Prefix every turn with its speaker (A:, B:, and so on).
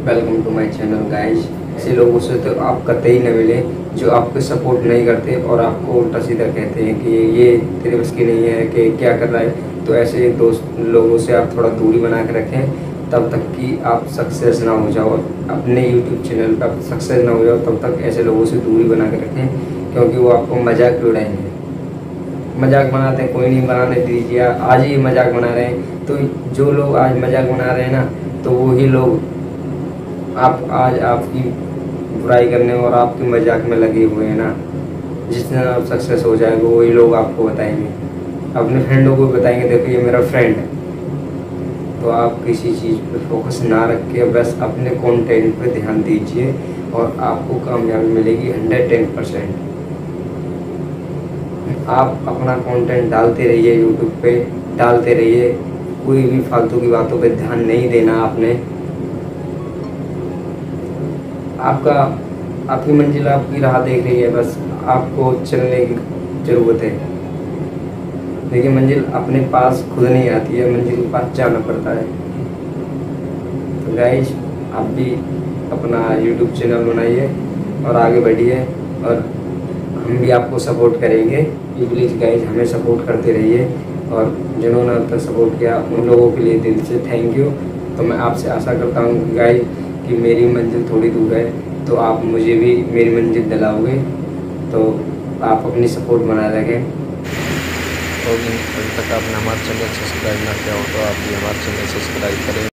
A: Welcome to my channel guys. ऐसे लोगों से तो आप कतई न मिले जो आपको सपोर्ट नहीं करते और आपको उल्टा सीधा कहते हैं कि ये तेरे बस की नहीं है, कि क्या कर रहा है। तो ऐसे दोस्त लोगों से आप थोड़ा दूरी बना के रखें तब तक कि आप सक्सेस ना हो जाओ, अपने यूट्यूब चैनल पर सक्सेस ना हो जाओ तब तक ऐसे लोगों से दूरी बना के रखें, क्योंकि वो आपको मजाक उड़ाएंगे। मजाक बनाते हैं, कोई नहीं, बनाने दीजिए। आज ही मजाक बना रहे हैं तो जो लोग आज मजाक बना रहे हैं ना, तो वही लोग आप आज आपकी बुराई करने और आपके मजाक में लगे हुए हैं ना। जिस दिन आप सक्सेस हो जाएंगे वही लोग आपको बताएंगे, अपने फ्रेंडों को बताएंगे, देखो ये मेरा फ्रेंड है। तो आप किसी चीज़ पे फोकस ना रख के बस अपने कंटेंट पे ध्यान दीजिए और आपको कामयाबी मिलेगी 110%। आप अपना कंटेंट डालते रहिए, यूट्यूब पे डालते रहिए, कोई भी फालतू की बातों पे ध्यान नहीं देना आपने। आपका आपकी मंजिल आपकी राह देख रही है, बस आपको चलने की ज़रूरत है। देखिए, मंजिल अपने पास खुद नहीं आती है, मंजिल के पास जाना पड़ता है। तो गाइस, आप भी अपना यूट्यूब चैनल बनाइए और आगे बढ़िए, और हम भी आपको सपोर्ट करेंगे। प्लीज़ गाइस, हमें सपोर्ट करते रहिए, और जिन्होंने अब तक सपोर्ट किया उन लोगों के लिए दिल से थैंक यू। तो मैं आपसे आशा करता हूँ गाइस कि मेरी मंजिल थोड़ी दूर है, तो आप मुझे भी मेरी मंजिल दिलाओगे। तो आप अपनी सपोर्ट बनाए रखें।
B: तो अभी तक आपने हमारे चैनल सब्सक्राइब ना किया हो तो आप भी हमारे चैनल सब्सक्राइब करें।